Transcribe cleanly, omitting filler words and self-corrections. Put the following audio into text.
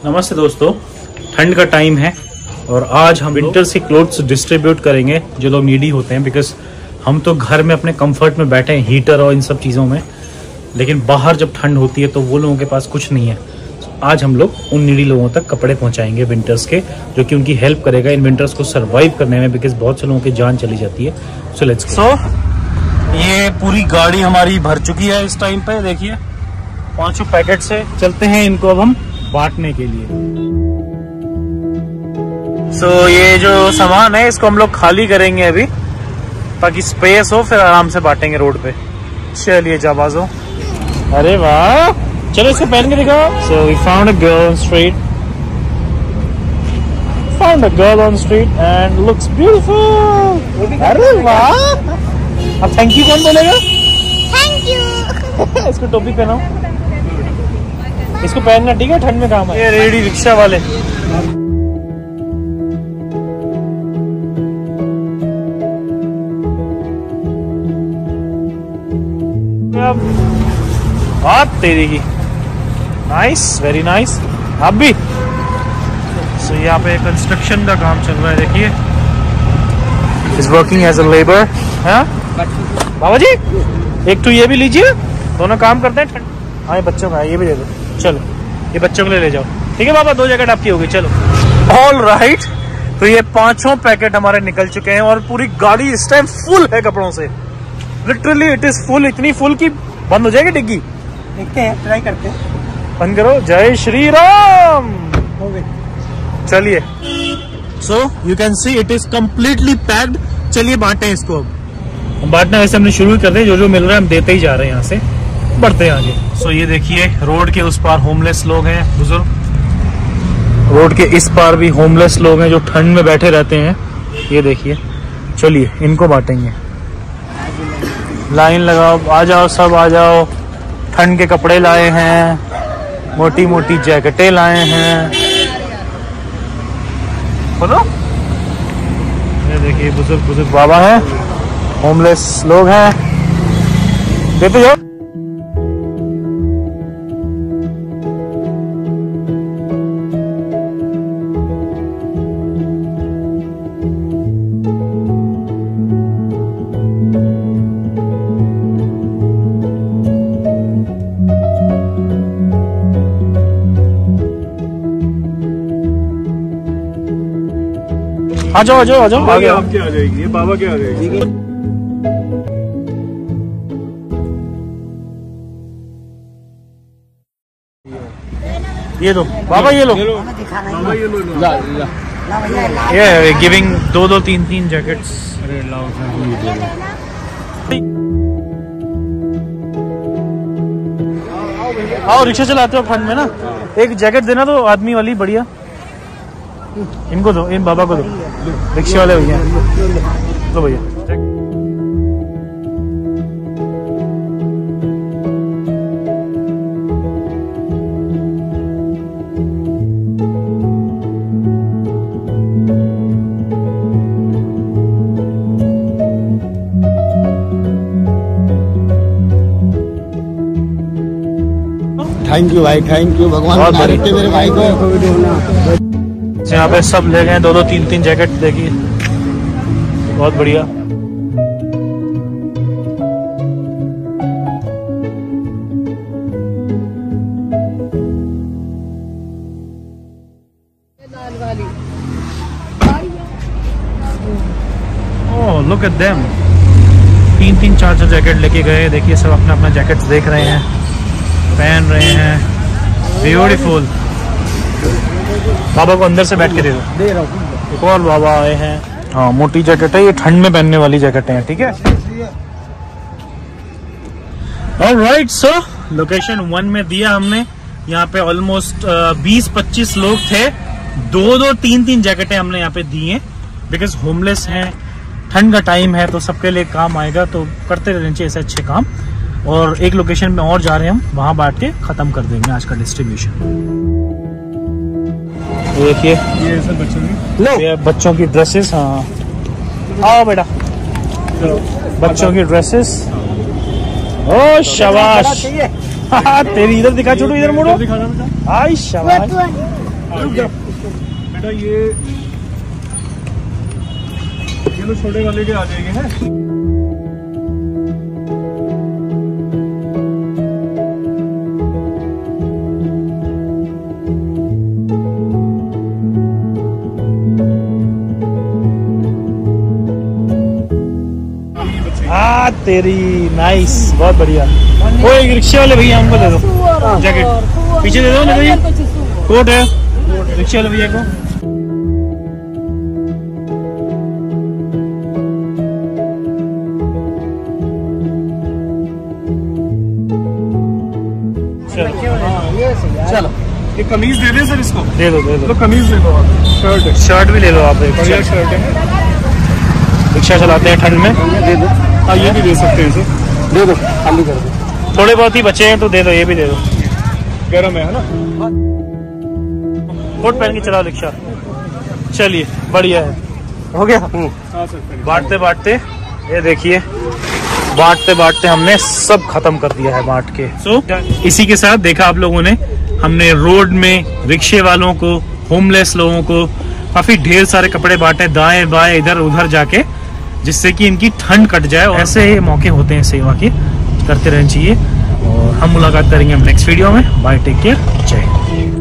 नमस्ते दोस्तों, ठंड का टाइम है और आज हम विंटर्स के क्लोथ्स डिस्ट्रीब्यूट करेंगे जो लोग नीडी होते हैं। बिकॉज हम तो घर में अपने कंफर्ट में बैठे हैं हीटर और इन सब चीज़ों में, लेकिन बाहर जब ठंड होती है तो वो लोगों के पास कुछ नहीं है। आज हम लोग उन नीडी लोगों तक कपड़े पहुंचाएंगे विंटर्स के, जो कि उनकी हेल्प करेगा इन विंटर्स को सरवाइव करने में, बिकॉज बहुत से लोगों की जान चली जाती है। So let's go. ये पूरी गाड़ी हमारी भर चुकी है इस टाइम पे। देखिए 5 पैकेट से चलते हैं इनको अब हम बांटने के लिए। ये जो सामान है इसको हम लोग खाली करेंगे अभी, ताकि स्पेस हो, फिर आराम से बांटेंगे रोड पे। चलिए जाबाजो। अरे वाह, चलो इसको पहन के दिखाओ। So we found a girl on street, and looks beautiful. अरे वाह, अब थैंक यू कौन बोलेगा? Thank you. इसको टोपी पहनाओ, इसको पहनना ठीक है, ठंड में काम है। ये रेडी रिक्शा वाले। बात तेरी की, नाइस, वेरी नाइस। आप भी। यहाँ पे कंस्ट्रक्शन का काम चल रहा है, देखिए। Is working as a labour. हाँ बाबा जी, एक तो ये भी लीजिए, दोनों काम करते हैं। हाँ, ये बच्चों का है, ये भी दे दो। चलो ये बच्चों के लिए ले जाओ। ठीक है बाबा, 2 जैकेट आपकी होगी। चलो ऑल राइट। तो ये 5 पैकेट हमारे निकल चुके हैं और पूरी गाड़ी इस टाइम फुल है कपड़ों से। लिटरली इट इज फुल, इतनी फुल की बंद हो जाएगी डिग्गी। देखते हैं, ट्राई करते हैं। बंद करो। जय श्री राम। चलिए, so you can see it is completely packed. चलिए बांटे इसको। अब बांटना वैसे हमने शुरू कर दिया, जो जो मिल रहा है हम देते ही जा रहे हैं, यहाँ से बढ़ते हैं आगे। सो ये देखिए, रोड के उस पार होमलेस लोग हैं, बुजुर्ग। रोड के इस पार भी होमलेस लोग हैं जो ठंड में बैठे रहते हैं। ये देखिए। चलिए इनको बांटेंगे। लाइन लगाओ, आ जाओ सब, आ जाओ। ठंड के कपड़े लाए हैं, मोटी मोटी जैकेटें लाए हैं। बोलो। ये देखिए, बुजुर्ग बुजुर्ग बाबा हैं, होमलेस लोग हैं। देते जाओ। आ जाओ आ जाओ आ जाओ। आगे आपके आ जाएगी, ये बाबा के आ जाएगी। ये दो बाबा, ये लो। बाबा ये लो। ये गिविंग 2-2, 3-3 जैकेट्स। अरे लाओ। आओ, रिक्शा चलाते हो ठंड में ना, एक जैकेट देना तो आदमी वाली बढ़िया। इनको दो, इन बाबा को दो, रिक्शे वाले भैया। दो भैया। थैंक यू भाई, थैंक यू। भगवान मारते मेरे भाई को। यहाँ पे सब ले गए 2-2, 3-3 जैकेट। देखिए बहुत बढ़िया। Oh look at them, 3-3, 4-4 jacket लेके गए। देखिए सब अपना अपना जैकेट देख रहे हैं, पहन रहे हैं। ब्यूटीफुल। बाबा को अंदर से बैठ के दे रहा हूँ। एक और बाबा आए हैं। हाँ, मोटी जैकेट है, ये ठंड में पहनने वाली जैकेटें हैं। ठीक है। ऑलराइट, सो लोकेशन 1 में दिया हमने। यहाँ पे ऑलमोस्ट 20-25 लोग थे। 2-2, 3-3 जैकेटें हमने यहाँ पे दी हैं, बिकॉज होमलेस हैं, ठंड का टाइम है, तो सबके लिए काम आएगा। तो करते रहने चाहिए ऐसे अच्छे काम। और एक लोकेशन में और जा रहे हैं हम, वहां बांट के खत्म कर देंगे आज का डिस्ट्रीब्यूशन। देखिए ये सब बच्चों की, ये बच्चों की ड्रेसेस। हाँ आओ बेटा, बच्चों की ड्रेसेस। ओ शाबाश। तेरी इधर दिखा छोटू, इधर मुड़ो। आई शाबाश। बेटा ये तो छोटे वाले के आ जाएंगे हैं। तेरी नाइस, बहुत बढ़िया। वो एक रिक्शे वाले भैया हमको दे दो जैकेट, पीछे दे दो ना भैया, कोट है रिक्शे वाले भैया को। चलो ये कमीज दे दे सर, इसको दे दो तो कमीज दे दो आप। शर्ट भी ले लो आप, एक बढ़िया शर्ट है। रिक्शा चलाते हैं ठंड में। दे दो, हाँ ये भी दे सकते हैं सर, दे दो, खाली कर दो। थोड़े बहुत ही बचे हैं तो दे दो, ये भी दे दो। गर्म है ना। कोट पहन के चलाओ रिक्शा। चलिए बढ़िया है, हो गया। हाँ सर, बांटते बांटते ये देखिए, बांटते बांटते हमने सब खत्म कर दिया है बांट के। सो इसी के साथ देखा आप लोगों ने, हमने रोड में रिक्शे वालों को, होमलेस लोगों को काफी ढेर सारे कपड़े बांटे, दाएं बाएं इधर उधर जाके, जिससे कि इनकी ठंड कट जाए। और ऐसे मौके होते हैं सेवा के, करते रहना चाहिए। और हम मुलाकात करेंगे हम नेक्स्ट वीडियो में। बाय, टेक केयर, जय हिंद।